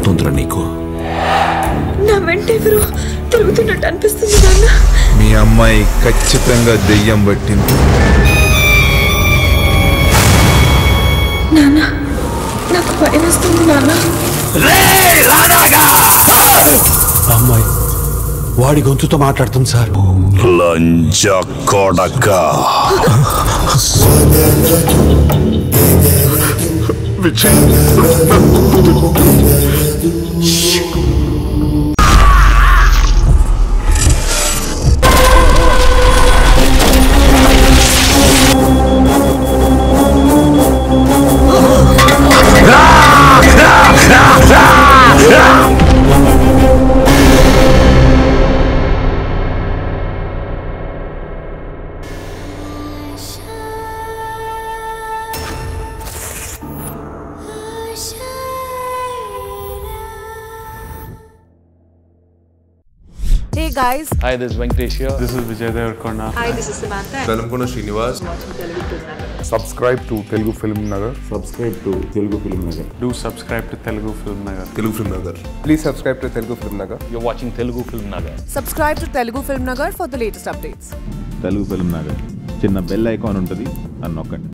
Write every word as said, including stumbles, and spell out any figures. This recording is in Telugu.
ఏమవుతుందిరా నీకు? నా వెంట ఎవరు తిరుగుతున్నట్టు అనిపిస్తుంది నాన్న. మీ అమ్మాయి ఖచ్చితంగా దెయ్యం పట్టింది. నాన్న నాకు భయం వస్తుంది నాన్న. అమ్మాయి వాడి గొంతుతో మాట్లాడుతుంది సార్. లంజ కొడక. Hey guys. Hi, this is Venkatesh here. This is Vijay Devarkonda. Hi, this is Samantha. Velamkonda Srinivas. Subscribe to Telugu Film Nagar. Subscribe to Telugu Film Nagar. Do subscribe to Telugu Film Nagar. Telugu Film Nagar. Please subscribe to Telugu Film Nagar. You're watching Telugu Film Nagar. Subscribe to Telugu Film Nagar for the latest updates. Telugu Film Nagar. చిన్న బెల్ ఐకాన్ ఉంటుంది, అని నొక్కండి.